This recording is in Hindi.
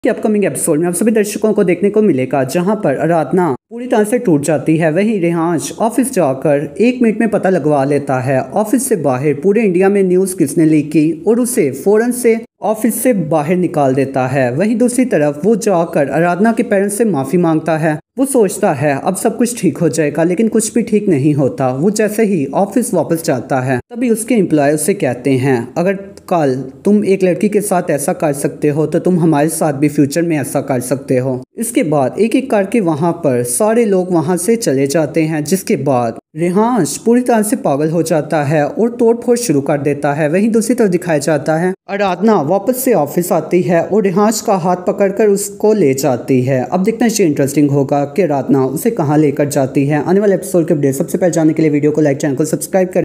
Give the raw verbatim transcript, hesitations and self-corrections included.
कि अपकमिंग एपिसोड में आप सभी दर्शकों को देखने को मिलेगा जहां पर आराधना पूरी तरह से टूट जाती है। वहीं रियांश ऑफिस जाकर एक मिनट में पता लगवा लेता है ऑफिस से बाहर पूरे इंडिया में न्यूज़ किसने लीक की और उसे फौरन से ऑफिस से बाहर निकाल देता है। वहीं दूसरी तरफ वो जाकर आराधना के पेरेंट्स से माफ़ी मांगता है। वो सोचता है अब सब कुछ ठीक हो जाएगा, लेकिन कुछ भी ठीक नहीं होता। वो जैसे ही ऑफिस वापस जाता है तभी उसके एम्प्लॉय उससे कहते हैं अगर कल तुम एक लड़की के साथ ऐसा कर सकते हो तो तुम हमारे साथ भी फ्यूचर में ऐसा कर सकते हो। इसके बाद एक एक करके वहाँ पर सारे लोग वहाँ से चले जाते हैं, जिसके बाद रियांश पूरी तरह से पागल हो जाता है और तोड़फोड़ शुरू कर देता है। वहीं दूसरी तरफ दिखाया जाता है आराधना वापस से ऑफिस आती है और रियांश का हाथ पकड़कर उसको ले जाती है। अब देखना चाहिए इंटरेस्टिंग होगा कि आराधना उसे कहाँ लेकर जाती है। आने वाले एपिसोड के अपडेट सबसे पहले जानने के लिए वीडियो को लाइक, चैनल को सब्सक्राइब करें।